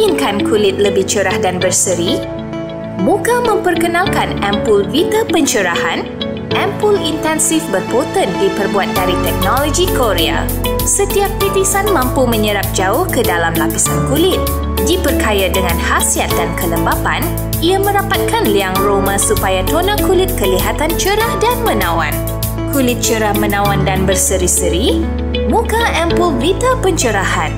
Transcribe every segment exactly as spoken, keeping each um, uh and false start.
Inginkan kulit lebih cerah dan berseri? Muka memperkenalkan ampul Vita Pencerahan. Ampul intensif berpoten diperbuat dari teknologi Korea. Setiap titisan mampu menyerap jauh ke dalam lapisan kulit. Diperkaya dengan khasiat dan kelembapan, ia merapatkan liang aroma supaya tona kulit kelihatan cerah dan menawan. Kulit cerah menawan dan berseri-seri? Muka ampul Vita Pencerahan.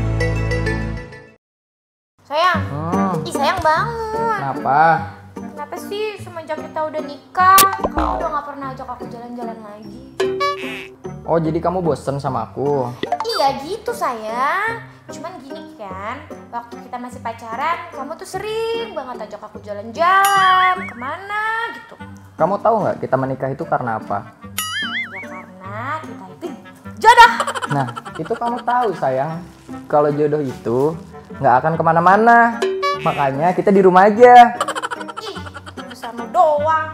Sayang, Hmm, ih sayang banget. kenapa? Kenapa sih semenjak kita udah nikah, kamu udah gak pernah ajak aku jalan-jalan lagi? Oh, jadi kamu bosen sama aku? Iya gitu sayang. Cuman gini kan, waktu kita masih pacaran, kamu tuh sering banget ajak aku jalan-jalan, kemana gitu. Kamu tahu nggak kita menikah itu karena apa? Ya karena kita itu jodoh. Nah, itu kamu tahu sayang, kalau jodoh itu nggak akan kemana-mana. Makanya kita di rumah aja. Ih, bersama doang.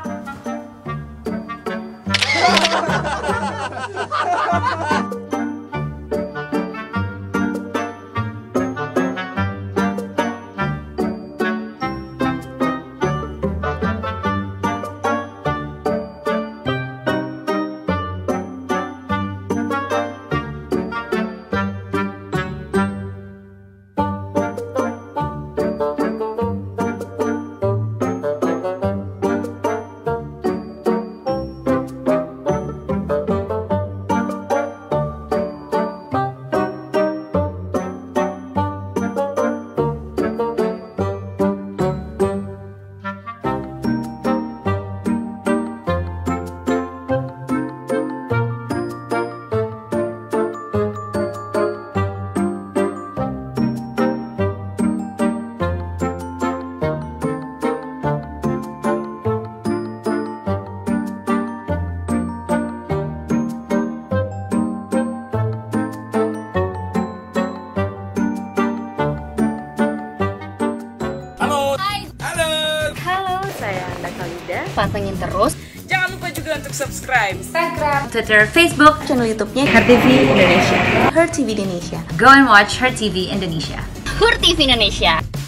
Pantengin terus. Jangan lupa juga untuk subscribe Instagram, Twitter, Facebook, channel YouTube-nya Her T V Indonesia. Her T V Indonesia. Go and watch Her T V Indonesia. Her T V Indonesia.